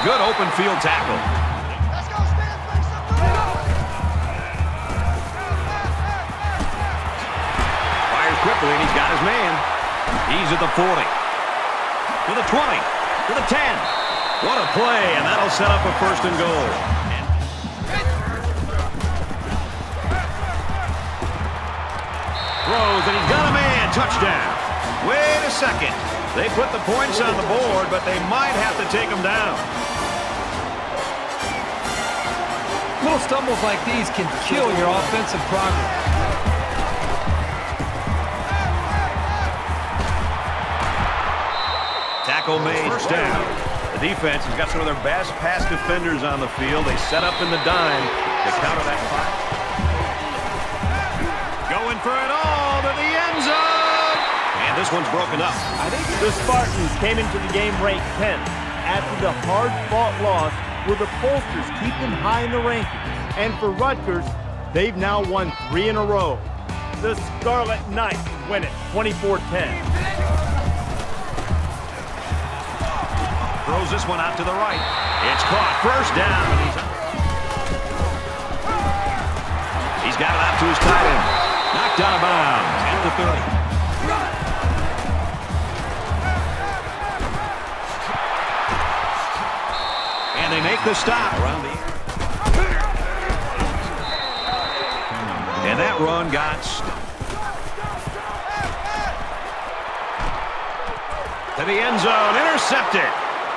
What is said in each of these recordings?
Good open field tackle. Fires quickly, and he's got his man. He's at the 40. To the 20. To the 10. What a play, and that'll set up a first and goal. Throws, and he's got a man. Touchdown. Wait a second. They put the points on the board, but they might have to take them down. Little stumbles like these can kill your offensive progress. Tackle made. First down. The defense has got some of their best pass defenders on the field. They set up in the dime to counter that fire. Going for it all to the end zone. And this one's broken up. I think the Spartans came into the game ranked 10th. After the hard-fought loss, will the pollsters keep them high in the rankings? And for Rutgers, they've now won 3 in a row. The Scarlet Knights win it 24-10. Throws this one out to the right. It's caught. First down. He's got it out to his tight end. Knocked out of bounds at the 30. And they make the stop around the. And that run got to the end zone. Intercepted.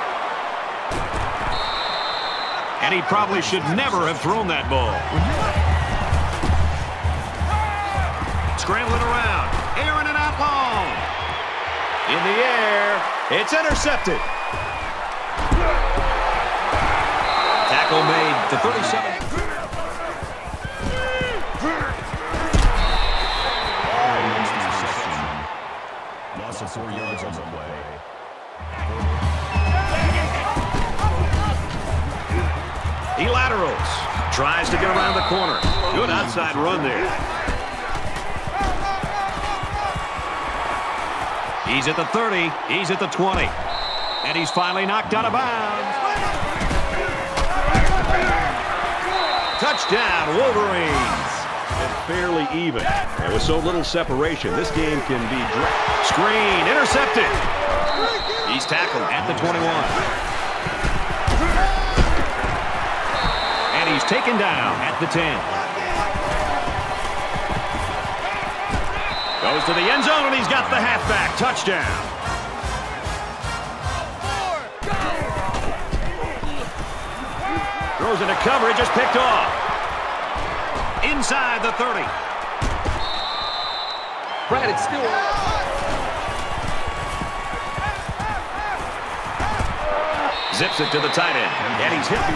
And he probably should never have thrown that ball. Scrambling around. Airing it out long. In the air. It's intercepted. Tackle made to 37. Loss of 4 yards on the play. He laterals. Tries to get around the corner. Good outside run there. He's at the 30. He's at the 20. And he's finally knocked out of bounds. Touchdown, Wolverines. And fairly even. And with so little separation, this game can be screen. Intercepted. He's tackled at the 21. He's taken down at the 10. Goes to the end zone, and he's got the halfback. Touchdown. Throws into coverage, just picked off. Inside the 30. Brad, it's still. Zips it to the tight end, and he's hit.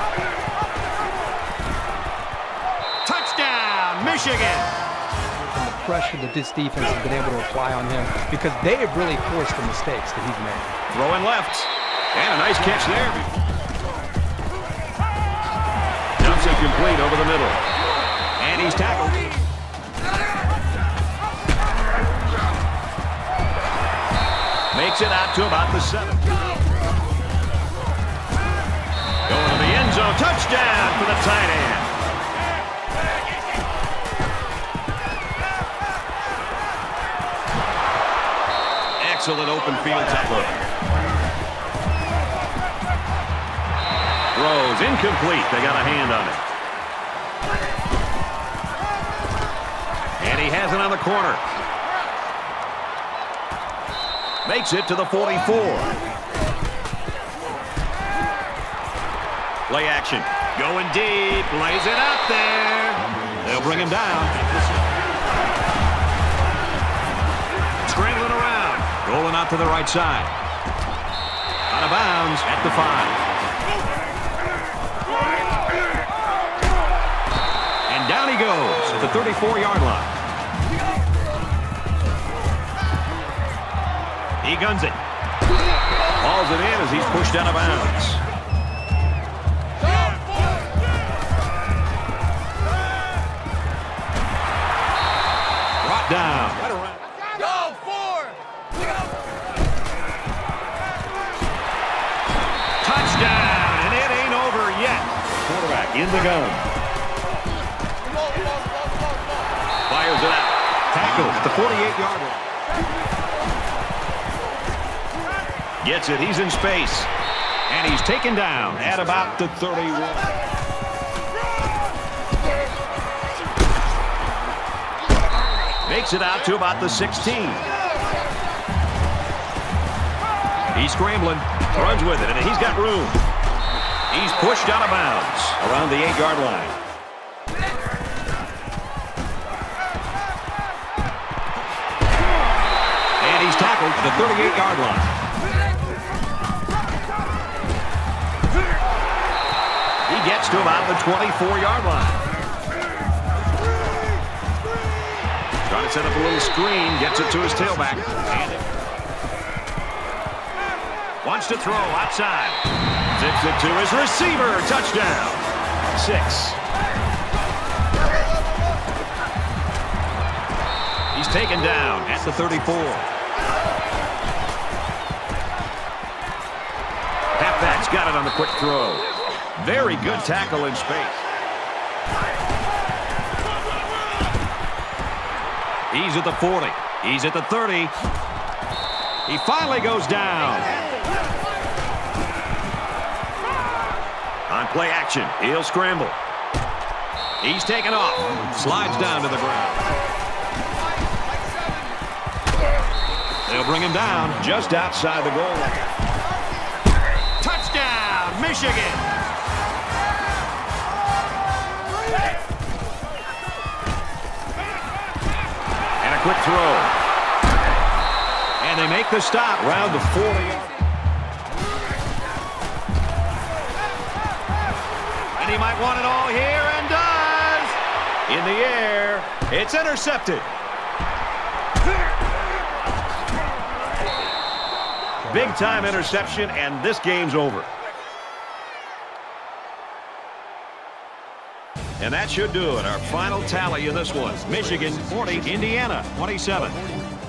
Michigan. And the pressure that this defense has been able to apply on him because they have really forced the mistakes that he's made. Throwing left. And a nice catch there. Dumps it complete over the middle. And he's tackled. Makes it out to about the 7. Going to the end zone. Touchdown for the tight end. Excellent open field tackle. Throws incomplete. They got a hand on it. And he has it on the corner. Makes it to the 44. Play action. Going deep. Lays it out there. They'll bring him down. Scrambling around. Rolling out to the right side. Out of bounds at the 5. And down he goes at the 34-yard line. He guns it. Hauls it in as he's pushed out of bounds. Brought down. Touchdown! in the gun. Fires it out. Tackled at the 48-yard line. Gets it. He's in space. And he's taken down at about the 31. Makes it out to about the 16. He's scrambling. Runs with it, and he's got room. He's pushed out of bounds around the 8-yard line. And he's tackled at the 38-yard line. He gets to about the 24-yard line. Trying to set up a little screen, gets it to his tailback. Wants to throw outside. Zips it to his receiver. Touchdown. 6. He's taken down at the 34. Halfback's got it on the quick throw. Very good tackle in space. He's at the 40. He's at the 30. He finally goes down. On play action, he'll scramble. He's taken off. Slides down to the ground. They'll bring him down just outside the goal line. Touchdown, Michigan! And a quick throw. And they make the stop around the 40. He might want it all here, and does. In the air, it's intercepted. Big-time interception, and this game's over. And that should do it. Our final tally in this one. Michigan 40, Indiana 27.